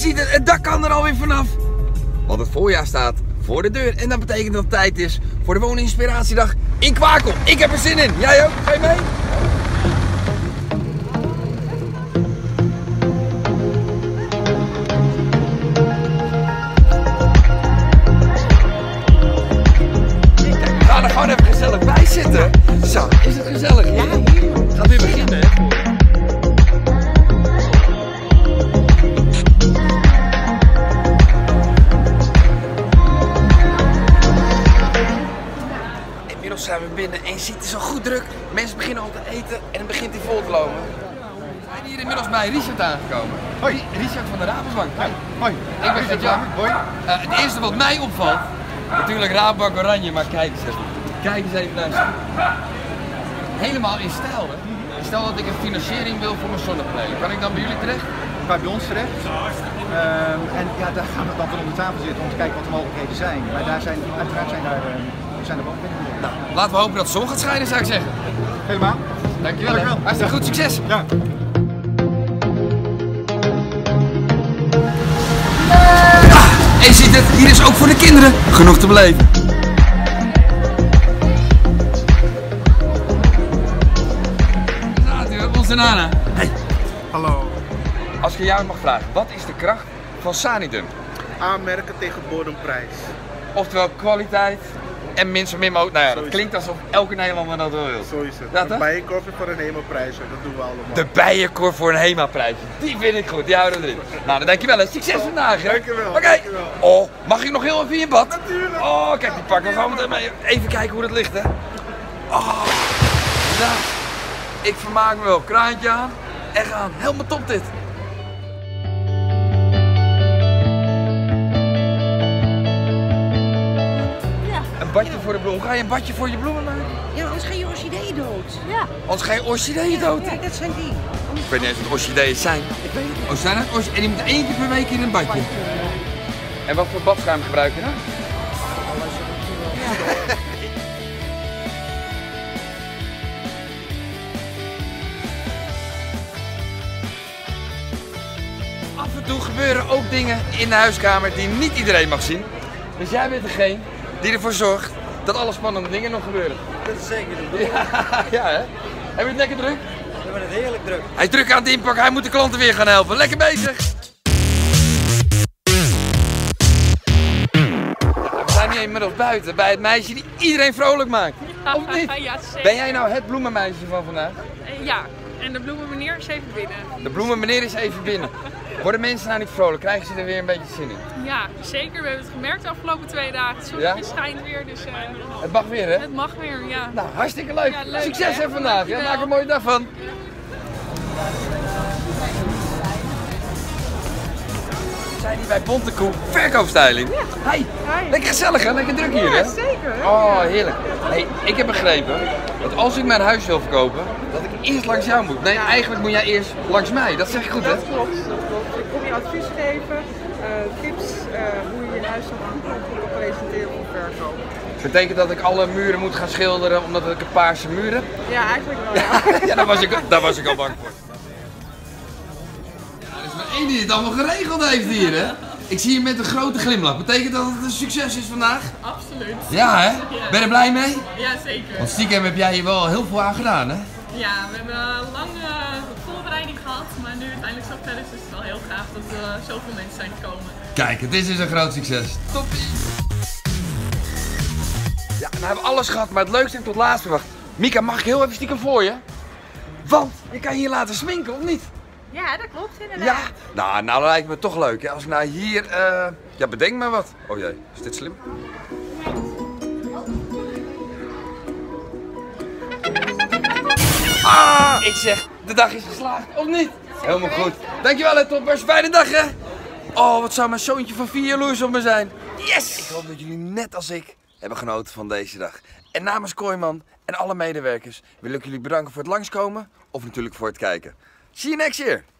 ziet het dak kan er alweer vanaf. Want het voorjaar staat voor de deur. En dat betekent dat het tijd is voor de Woninspiratiedag in Kwakel. Ik heb er zin in. Jij ook? Ga je mee? Ga er gewoon even gezellig bij zitten. Zo, is het gezellig? Ja, het gaat weer beginnen, hè? Inmiddels zijn we binnen en je ziet het is al goed druk. Mensen beginnen al te eten en het begint hier vol te lopen. We zijn hier inmiddels bij Richard aangekomen. Hoi, Richard van de Rabobank. Hoi. Hoi. Ik ben Gert-Jan. Hoi. Het eerste wat mij opvalt, natuurlijk Rabobank Oranje, maar kijk eens even. Kijk eens even naar de stoel. Helemaal in stijl, hè? Stel dat ik een financiering wil voor mijn zonnepanelen. Kan ik dan bij jullie terecht? Bij ons terecht. En ja, daar gaan we dan van onder tafel zitten om te kijken wat de mogelijkheden zijn. Maar daar zijn, uiteraard zijn er wel binnen. Nou, laten we hopen dat de zon gaat schijnen, zou ik zeggen. Helemaal. Dankjewel. Dankjewel. Hartstikke goed, succes. Ja. En je ziet het, hier is ook voor de kinderen genoeg te beleven. Onze Nana. Hey. Hallo. Als ik jou mag vragen, wat is de kracht van Sanidum? Aanmerken tegen bodemprijs. Oftewel kwaliteit en min zo min mogelijk. Nou ja, dat klinkt alsof elke Nederlander dat wel wil. Zo is het. Dat, een bijenkorfje voor een HEMA-prijs, dat doen we allemaal. De bijenkorf voor een HEMA-prijsje. Die vind ik goed, die houden we erin. Nou, dan dankjewel en succes vandaag. Dankjewel. Oké. Oh, mag ik nog heel even in je bad? Natuurlijk. Oh, kijk die pakken we gewoon meteen mee. Even kijken hoe dat ligt, hè. Oh, nou, ik vermaak me wel. Kraantje aan en gaan. Helemaal top dit. Een badje voor de bloemen. Hoe ga je een badje voor je bloemen maken? Ja, anders ga je orchideeën dood. Ja. Anders ga je orchideeën dood. Ja, dat zijn die. Ik weet niet eens wat orchideeën zijn. Ik weet het niet. Oh, zijn het? En die moet 1 keer per week in een badje. En wat voor badschuim gebruik je dan? Af en toe gebeuren ook dingen in de huiskamer die niet iedereen mag zien. Dus jij bent degene die ervoor zorgt dat alle spannende dingen nog gebeuren. Dat is zeker de bedoeling. Ja, hè? Heb je het lekker druk? We hebben het heerlijk druk. Hij is druk aan het inpakken, hij moet de klanten weer gaan helpen. Lekker bezig! We zijn nu inmiddels buiten bij het meisje die iedereen vrolijk maakt. Of niet? Ja, zeker. Ben jij nou het bloemenmeisje van vandaag? Ja, en de bloemenmeneer is even binnen. De bloemenmeneer is even binnen. Worden mensen nou niet vrolijk? Krijgen ze er weer een beetje zin in? Ja, zeker. We hebben het gemerkt de afgelopen 2 dagen. Het zonnetje schijnt weer, dus Het mag weer, hè? het mag weer, ja. Nou, hartstikke leuk. Ja, leuk, Succes hè? hè vandaag. Ja, Dankjewel. maak er een mooie dag van. We zijn hier bij Bontekoe Verkoopstyling. Hi. Hi. Lekker gezellig hè? Lekker druk hier hè? Ja, zeker. Oh, heerlijk. Hey, ik heb begrepen dat als ik mijn huis wil verkopen, dat ik eerst langs jou moet. Nee, eigenlijk moet jij eerst langs mij. Dat zeg je goed hè? Dat klopt, dat klopt. Ik kom je advies geven, tips hoe je je huis dan kan presenteren voor verkoop. Betekent dat ik alle muren moet gaan schilderen omdat ik een paarse muur heb? Ja, eigenlijk wel. Ja. Ja, daar was ik al bang voor. Ja, er is maar één die het allemaal geregeld heeft hier hè? Ik zie je met een grote glimlach. Betekent dat het een succes is vandaag? Absoluut. Ja hè? Ben je er blij mee? Ja, zeker. Want stiekem heb jij hier wel heel veel aan gedaan hè? Ja, we hebben lang voorbereiding gehad, maar nu uiteindelijk zo verder is het wel heel gaaf dat zoveel mensen zijn gekomen. Kijk, het is dus een groot succes. Toppie! Ja, nou hebben we alles gehad, maar het leukste heb ik tot laatst verwacht. Mika, mag ik heel even stiekem voor je? Want je kan hier laten sminken, of niet? Ja, dat klopt inderdaad. Ja, nou dat lijkt me toch leuk hè. Als ik nou hier, ja bedenk maar wat. Oh jee, is dit slim? Ah, ik zeg, de dag is geslaagd, of niet? Helemaal goed. Dankjewel hè, toppers. Fijne dag hè. Oh, wat zou mijn zoontje van 4 jaloers op me zijn. Yes! Ik hoop dat jullie net als ik hebben genoten van deze dag. En namens Kooiman en alle medewerkers wil ik jullie bedanken voor het langskomen of natuurlijk voor het kijken. See you next year!